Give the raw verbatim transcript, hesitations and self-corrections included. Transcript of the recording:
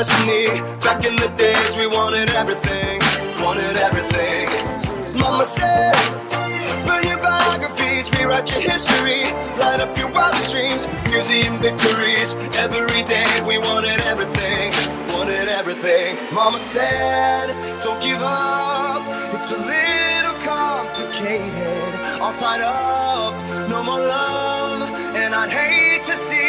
destiny. Back in the days we wanted everything, wanted everything. Mama said, burn your biographies, rewrite your history, light up your wildest dreams, museum victories. Every day we wanted everything, wanted everything. Mama said, don't give up, it's a little complicated, all tied up, no more love, and I'd hate to see